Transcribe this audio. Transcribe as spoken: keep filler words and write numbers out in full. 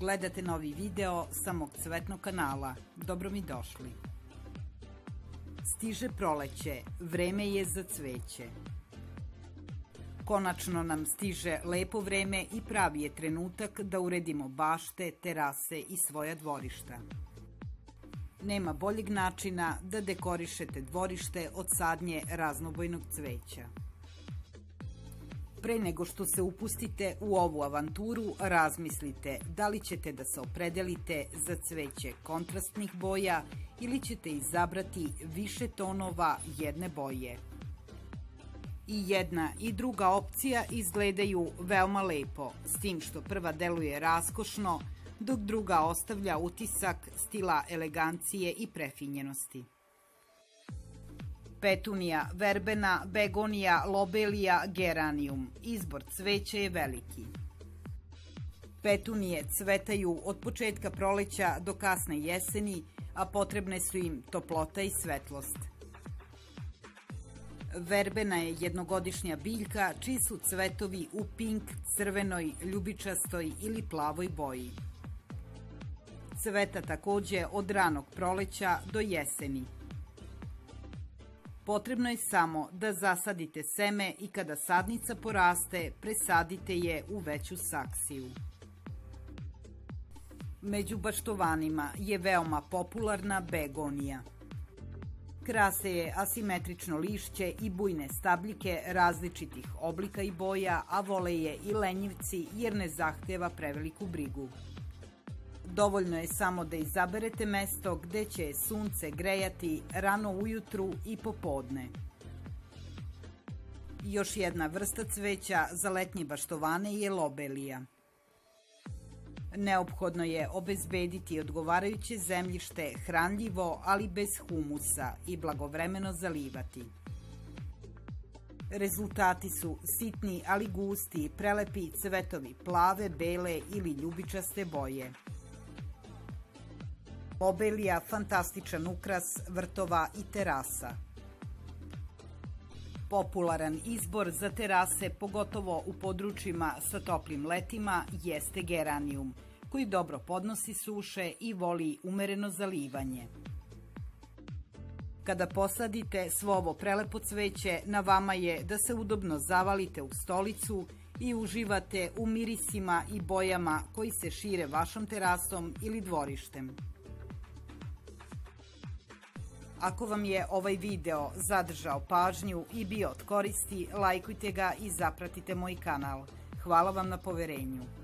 Gledate novi video sa mog cvetnog kanala. Dobro mi došli. Stiže proleće, vreme je za cveće. Konačno nam stiže lepo vreme i pravi je trenutak da uredimo bašte, terase i svoja dvorišta. Nema boljeg načina da dekorišete dvorište od sadnje raznobojnog cveća. Pre nego što se upustite u ovu avanturu, razmislite da li ćete da se opredelite za cveće kontrastnih boja ili ćete izabrati više tonova jedne boje. I jedna i druga opcija izgledaju veoma lepo, s tim što prva deluje raskošno, dok druga ostavlja utisak stila elegancije i prefinjenosti. Petunija, verbena, begonija, lobelija, geranijum. Izbor cveća je veliki. Petunije cvetaju od početka proleća do kasne jeseni, a potrebne su im toplota i svetlost. Verbena je jednogodišnja biljka čiji su cvetovi u pink, crvenoj, ljubičastoj ili plavoj boji. Cveta takođe od ranog proleća do jeseni. Potrebno je samo da zasadite seme i kada sadnica poraste, presadite je u veću saksiju. Među baštovanima je veoma popularna begonija. Krase je asimetrično lišće i bujne stabljike različitih oblika i boja, a vole je i lenjivci jer ne zahteva preveliku brigu. Dovoljno je samo da izaberete mesto gde će sunce grejati rano ujutru i popodne. Još jedna vrsta cveća za letnje baštovane je lobelija. Neophodno je obezbediti odgovarajuće zemljište hranljivo, ali bez humusa i blagovremeno zalivati. Rezultati su sitni, ali gusti, prelepi cvetovi plave, bele ili ljubičaste boje. Lobelija fantastičan ukras vrtova i terasa. Popularan izbor za terase, pogotovo u područjima sa toplim letima, jeste geranijum, koji dobro podnosi suše i voli umereno zalivanje. Kada posadite svo ovo prelepo cveće, na vama je da se udobno zavalite u stolicu i uživate u mirisima i bojama koji se šire vašom terasom ili dvorištem. Ako vam je ovaj video zadržao pažnju i bio od koristi, lajkujte ga i zapratite moj kanal. Hvala vam na poverenju.